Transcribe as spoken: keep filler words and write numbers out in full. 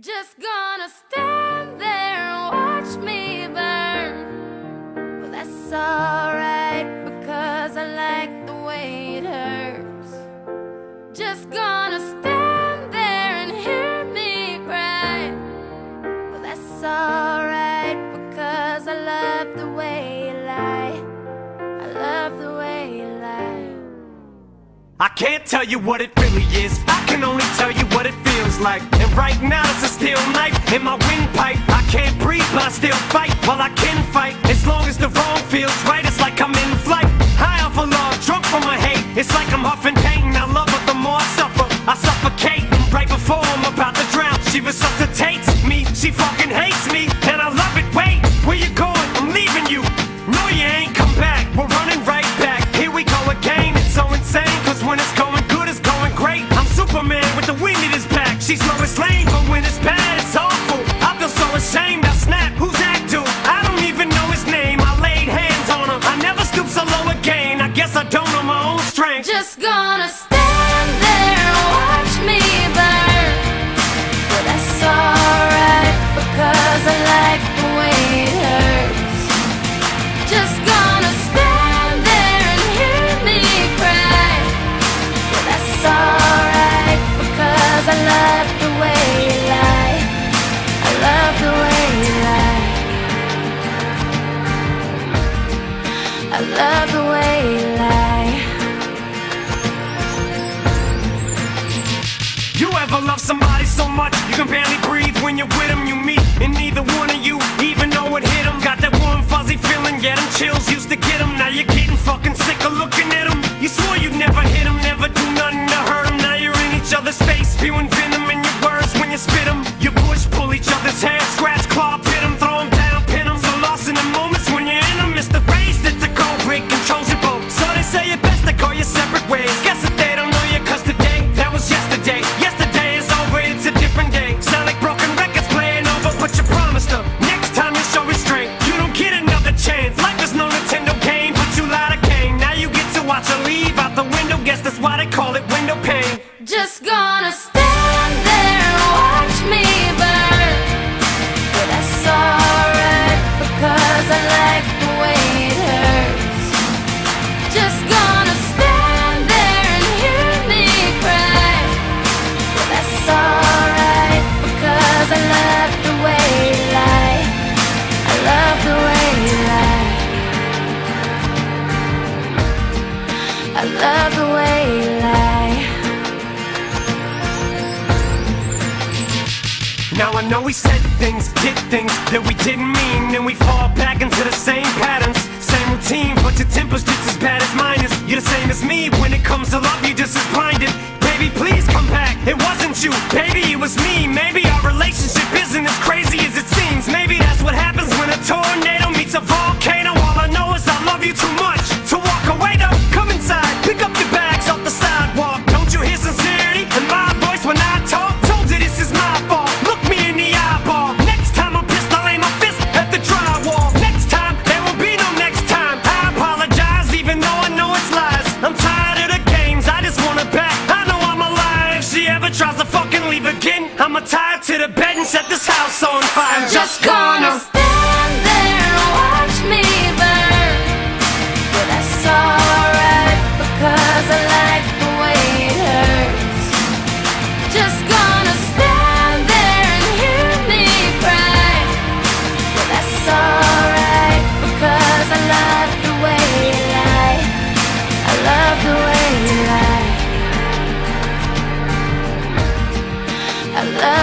Just gonna stand there and watch me burn. Well, that's alright, because I like the way it hurts. Just gonna stand there and hear me cry. Well, that's alright, because I love the way you lie. I love the way you lie. I can't tell you what it really is, I can only tell you what it feels like. And right now it's a steel knife in my windpipe. I can't breathe but I still fight, while I can fight. As long as the wrong feels right, it's like I'm in flight. High off of love, drunk from my hate. It's like I'm huffing pain, I love her the more I suffer. I suffocate, right before I'm about to drown. She resuscitates me, she fucking hates me, and I love it. Wait, where you going? I'm leaving you. No, you ain't come back, we're running right back. Here we go again, it's so insane, cause when it's going good, it's going great. I'm Superman with the wind in his back. She's Lois Lane, but when it's bad, it's awful. I feel so ashamed, I snap, who's that dude? I don't even know his name, I laid hands on him. I never stoop so low again, I guess I don't know my own strength. Just gonna stand there and watch me burn. But that's alright, because I like the way it hurts. Just gonna stand there and hear me cry. But that's alright, because I love the way you lie. I love the way you lie. I love the way you lie. You ever love somebody so much you can barely breathe when you're with them? You meet, and neither one of you even know it hit them. Got that warm fuzzy feeling, yeah, them chills used to get them. Now you're getting fucking sick of looking at them. You swore you'd never hit them, never do nothing to hurt them. Now you're in each other's face, spewing venom in your words when you spit them. You push, pull each other's hair, scratch, claw, pit them, throw them down, pin them. So lost in the moments when you're in them. It's the race that the cold break controls your boat. So they say it best to go your separate ways. Guess that they don't know you, cause today, that was yesterday. Yesterday is over, it's a different day. Sound like broken records playing over, but you promised her next time you show restraint. You don't get another chance. Life is no Nintendo game, but you lied again. Now you get to watch her leave out the window. Guess that's why they call it window pane. Just gonna stand there and watch me burn. But that's alright, because I like the way it hurts. Just gonna stand there and hear me cry. But that's alright, because I love the way you lie. I love the way you lie. I love the way you lie. Now I know we said things, did things that we didn't mean, and we fall back into the same patterns, same routine, but your temper's just as bad as mine is. You're the same as me, when it comes to love you're just as blinded. Baby, please come back, it wasn't you, baby, it was me. Maybe our relationship isn't as crazy as it seems. Maybe that's what happens when a tornado meets a volcano. All I know is I love you too much to walk away though. Come inside, pick up your bags off the sidewalk. Don't you hear sincerity in my voice when I talk? Told you this is my fault, look me in the eyeball. Next time I'm pissed, I'll aim my fist at the drywall. Next time, there will be no next time. I apologize even though I know it's lies. I'm tired of the games, I just want her back. I know I'm alive. If she ever tries to fucking leave again, I'ma tie her to the bed and set this house on fire. I'm just gonna stand there and watch me burn. But that's alright, because I like the way it hurts. Just gonna stand there and hear me cry. But that's alright, because I love the way you lie. I love the way you lie. I love